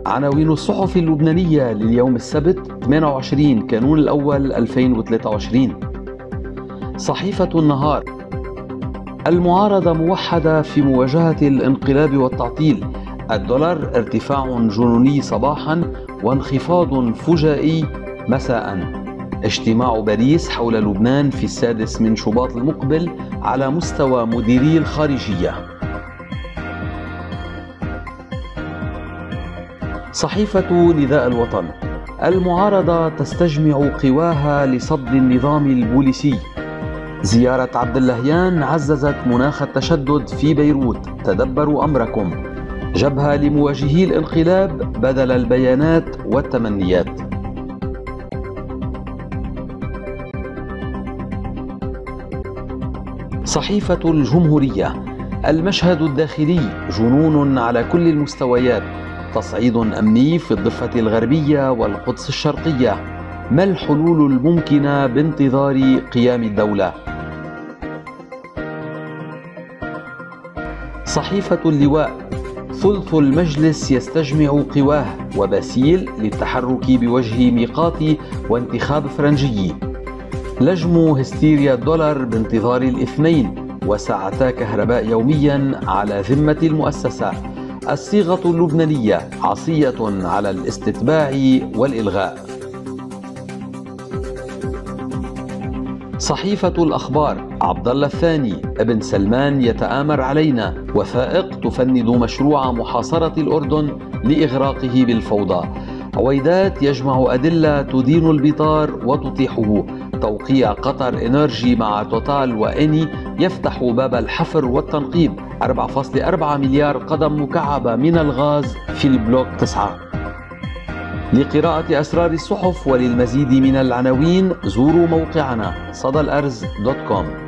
عناوين الصحف اللبنانية لليوم السبت 28 كانون الأول 2023. صحيفة النهار: المعارضة موحدة في مواجهة الانقلاب والتعطيل. الدولار ارتفاع جنوني صباحا وانخفاض فجائي مساء. اجتماع باريس حول لبنان في 6 من شباط المقبل على مستوى مديري الخارجية. صحيفة نداء الوطن: المعارضة تستجمع قواها لصد النظام البوليسي. زيارة عبد اللهيان عززت مناخ التشدد في بيروت. تدبروا أمركم. جبهة لمواجهي الانقلاب بدل البيانات والتمنيات. صحيفة الجمهورية: المشهد الداخلي جنون على كل المستويات. تصعيد أمني في الضفة الغربية والقدس الشرقية. ما الحلول الممكنة بانتظار قيام الدولة؟ صحيفة اللواء: ثلث المجلس يستجمع قواه وباسيل للتحرك بوجه ميقات وانتخاب فرنجي. لجم هستيريا الدولار بانتظار الاثنين وساعتا كهرباء يوميا على ذمة المؤسسة. الصيغة اللبنانية عصية على الاستتباع والإلغاء. صحيفة الأخبار: عبد الله الثاني ابن سلمان يتآمر علينا. وثائق تفند مشروع محاصرة الأردن لإغراقه بالفوضى. عويدات يجمع أدلة تدين البطار وتطيحه. توقيع قطر إنرجي مع توتال وإني يفتح باب الحفر والتنقيب. 4.4 مليار قدم مكعبة من الغاز في البلوك 9. لقراءة أسرار الصحف وللمزيد من العناوين زوروا موقعنا صدى الأرز.com.